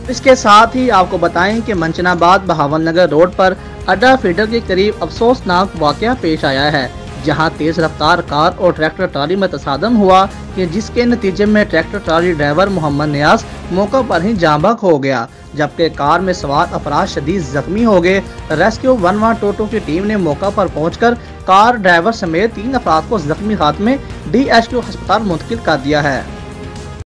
इसके साथ ही आपको बताएं कि मंचनाबाद बहावन नगर रोड पर अड्डा फीडर के करीब अफसोसनाक वाकया पेश आया है, जहां तेज रफ्तार कार और ट्रैक्टर ट्राली में तसादम हुआ कि जिसके नतीजे में tractor trolley driver Mohammad Niyaz मौके पर ही जाँ बहक हो गया, जबकि कार में सवार अफराद शदीद जख्मी हो गए। रेस्क्यू 112 की टीम ने मौका पर पहुंचकर कार ड्राइवर समेत 3 अफराद को जख्मी हालत में DHQ अस्पताल मुंतकिल कर दिया है।